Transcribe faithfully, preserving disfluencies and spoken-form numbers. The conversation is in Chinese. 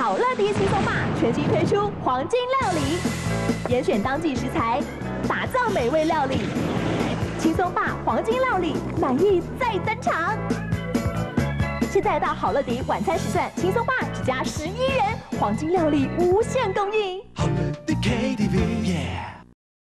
好乐迪轻松吧全新推出黄金料理，严选当季食材，打造美味料理。轻松吧黄金料理，满意再登场。现在到好乐迪晚餐时段，轻松吧只加十一元，黄金料理无限供应。 好乐迪 K T V， yeah。